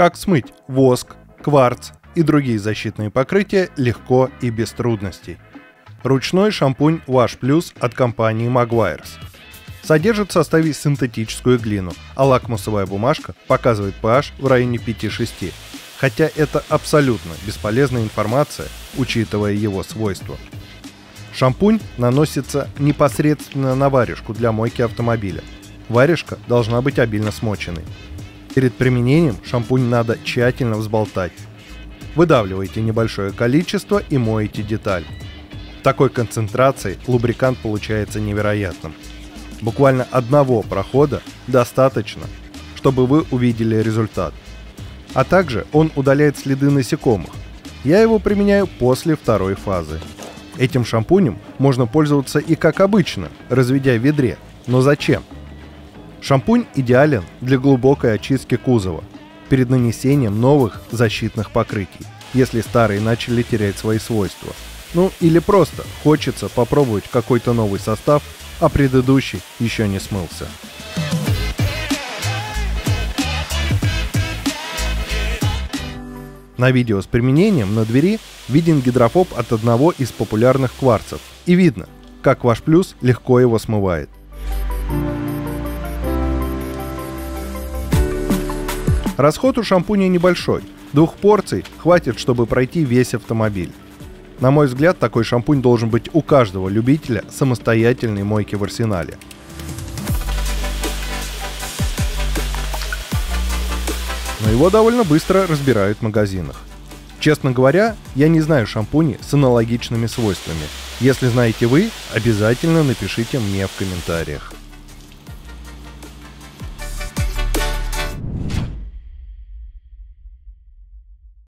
Как смыть воск, кварц и другие защитные покрытия легко и без трудностей. Ручной шампунь Wash Plus от компании Meguiar's. Содержит в составе синтетическую глину, а лакмусовая бумажка показывает pH в районе 5-6, хотя это абсолютно бесполезная информация, учитывая его свойства. Шампунь наносится непосредственно на варежку для мойки автомобиля. Варежка должна быть обильно смоченной. Перед применением шампунь надо тщательно взболтать. Выдавливайте небольшое количество и моете деталь. В такой концентрации лубрикант получается невероятным. Буквально одного прохода достаточно, чтобы вы увидели результат. А также он удаляет следы насекомых. Я его применяю после второй фазы. Этим шампунем можно пользоваться и как обычно, разведя в ведре. Но зачем? Шампунь идеален для глубокой очистки кузова перед нанесением новых защитных покрытий, если старые начали терять свои свойства. Ну или просто хочется попробовать какой-то новый состав, а предыдущий еще не смылся. На видео с применением на двери виден гидрофоб от одного из популярных кварцев, и видно, как Wash Plus легко его смывает. Расход у шампуня небольшой, 2 порций хватит, чтобы пройти весь автомобиль. На мой взгляд, такой шампунь должен быть у каждого любителя самостоятельной мойки в арсенале. Но его довольно быстро разбирают в магазинах. Честно говоря, я не знаю шампуней с аналогичными свойствами. Если знаете вы, обязательно напишите мне в комментариях.